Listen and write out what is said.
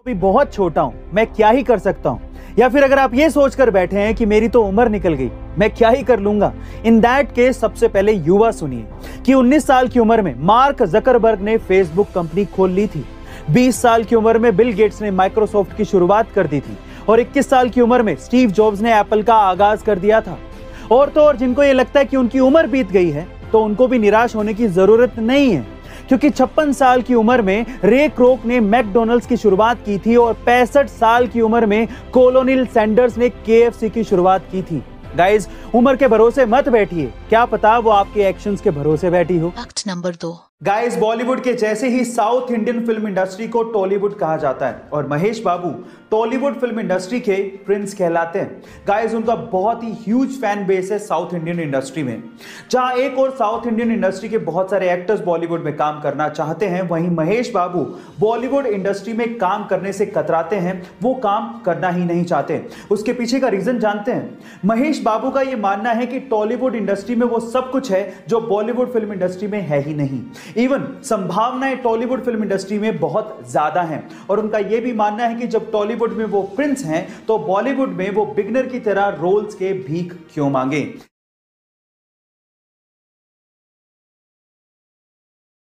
अभी बहुत छोटा हूं, मैं क्या ही कर सकता हूं। या फिर अगर आप ये सोचकर बैठे हैं कि मेरी तो उम्र निकल गई, मैं क्या ही कर लूंगा, इन दैट केस सबसे पहले युवा सुनिए कि 19 साल की उम्र में मार्क जकरबर्ग ने फेसबुक कंपनी खोल ली थी। 20 साल की उम्र में बिल गेट्स ने माइक्रोसॉफ्ट की शुरुआत कर दी थी और 21 साल की उम्र में स्टीव जॉब्स ने एप्पल का आगाज कर दिया था। और तो और जिनको ये लगता है कि उनकी उम्र बीत गई है, तो उनको भी निराश होने की जरूरत नहीं है, क्योंकि 56 साल की उम्र में रे क्रोक ने मैकडॉनल्ड्स की शुरुआत की थी और 65 साल की उम्र में कोलोनिल सैंडर्स ने केएफसी की शुरुआत की थी। गाइस, उम्र के भरोसे मत बैठिए, क्या पता वो आपके एक्शंस के भरोसे बैठी हो। Fact number 2। गाइस, बॉलीवुड के जैसे ही साउथ इंडियन फिल्म इंडस्ट्री को टॉलीवुड कहा जाता है और Mahesh Babu Tollywood film industry के प्रिंस कहलाते हैं। गाइस, उनका बहुत ही ह्यूज फैन बेस है साउथ इंडियन इंडस्ट्री में। जहां एक और साउथ इंडियन इंडस्ट्री के बहुत सारे एक्टर्स बॉलीवुड में काम करना चाहते हैं, वहीं महेश बाबू बॉलीवुड इंडस्ट्री में काम करने से कतराते हैं, वो काम करना ही नहीं चाहते। उसके पीछे का रीजन जानते हैं? महेश बाबू का यह मानना है कि टॉलीवुड इंडस्ट्री में वो सब कुछ है जो बॉलीवुड फिल्म इंडस्ट्री में है ही नहीं। इवन संभावनाएं टॉलीवुड फिल्म इंडस्ट्री में बहुत ज्यादा हैं और उनका यह भी मानना है कि जब टॉलीवुड में वो प्रिंस हैं, तो बॉलीवुड में वो बिगनर की तरह रोल्स के भीख क्यों मांगे।